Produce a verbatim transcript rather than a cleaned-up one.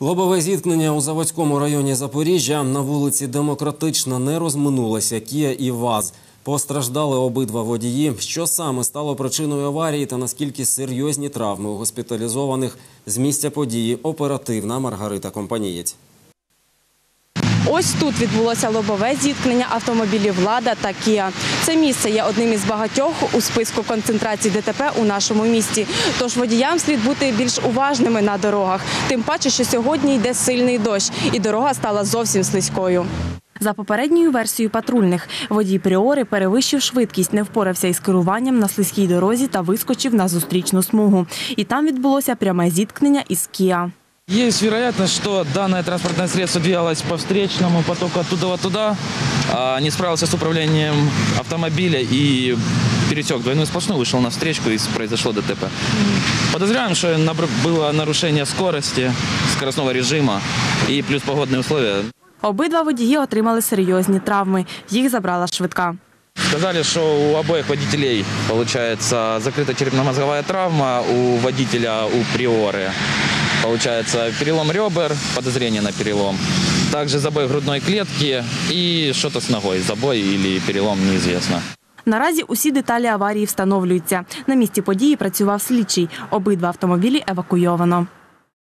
Лобове зіткнення у Заводському районі Запоріжжя. На вулиці Демократична не розминулися Кія і ВАЗ. Постраждали обидва водії. Що саме стало причиною аварії та наскільки серйозні травми у госпіталізованих, з місця події оперативна Маргарита Компанієць. Ось тут відбулося лобове зіткнення автомобілів «Лада» та «Кія». Це місце є одним із багатьох у списку концентрації ДТП у нашому місті. Тож водіям слід бути більш уважними на дорогах. Тим паче, що сьогодні йде сильний дощ і дорога стала зовсім слизькою. За попередньою версією патрульних, водій «Пріори» перевищив швидкість, не впорався із керуванням на слизькій дорозі та вискочив на зустрічну смугу. І там відбулося пряме зіткнення із «Кія». Есть вероятность, что данное транспортное средство двигалось по встречному потоку оттуда-туда, не справился с управлением автомобиля и пересек двойную сплошную, вышел на встречку и произошло ДТП. Подозреваем, что было нарушение скорости, скоростного режима и плюс погодные условия. Обидва водії отримали серйозні травми. Їх забрала швидка. Сказали, что у обоих водителей получается закрыта черепно-мозговая травма, у водителя, у «Приоры». Получается перелом ребер, подозрение на перелом. Также забой грудной клетки и что-то с ногой. Забой или перелом неизвестно. Наразі усі деталі аварії встановлюються. На місці події працював слідчий. Обидва автомобілі евакуйовано.